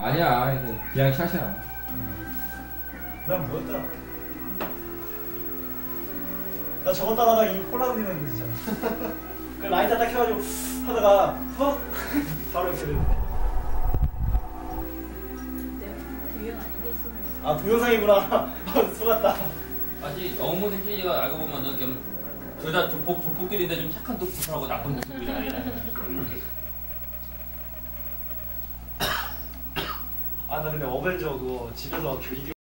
아니야, 이거 그냥 샷이야. 난 뭐였더라? 나 저거 따라가 이 폴라로이드 있는데 진짜. 그 라이터 딱 켜가지고 하다가 바로 이렇게 되는데. 유형 아니겠어. 아 동영상이구나. 속았다. 아직 영문 새끼가 알고 보면은 둘다 조폭들인데 좀 착한 도프하고 나쁜 도프들이잖아. 아 나 근데 어벤져 그거 집에서 비디오